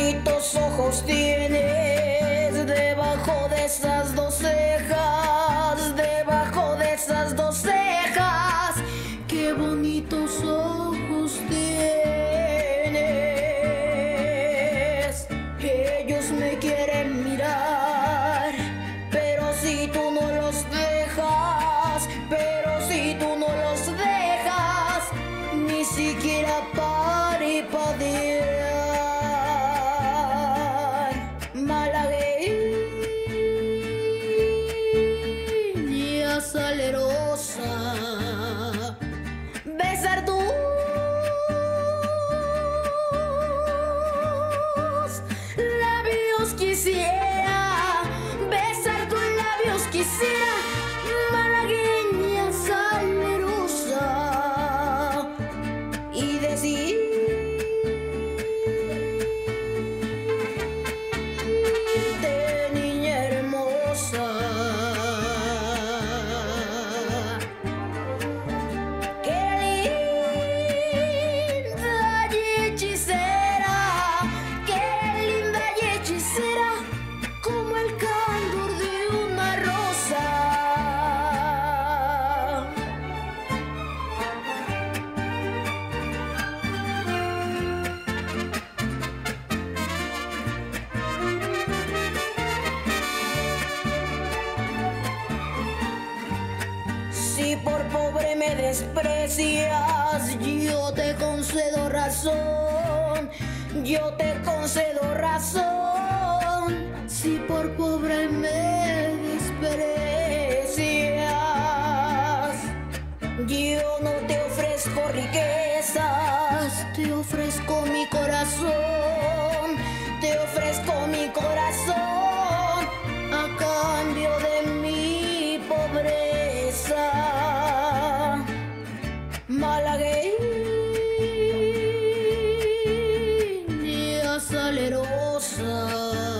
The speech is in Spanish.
bonitos ojos tienes debajo de esas dos cejas, debajo de esas dos cejas. Qué bonitos ojos tienes. Ellos me quieren mirar, pero si tú no los dejas, pero si tú no los dejas, ni siquiera parpadear. Malagueña salerosa, besar tus labios quisiera, besar tus labios quisiera. Malagueña salerosa, y decir niña hermosa, qué linda y hechicera, qué linda y hechicera, como el candor de una rosa. Si por pobre me desprecias, yo te concedo razón, yo te concedo razón. Si por pobre me desprecias, yo no te ofrezco riquezas, te ofrezco mi corazón, te ofrezco mi corazón a cambio de mi pobreza. Malagueña salerosa.